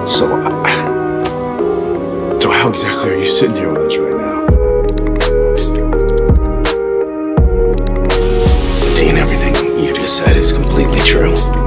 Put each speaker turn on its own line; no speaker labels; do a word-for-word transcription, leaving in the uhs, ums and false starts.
So, uh, so how exactly are you sitting here with us right now? Dane, everything you just said is completely true.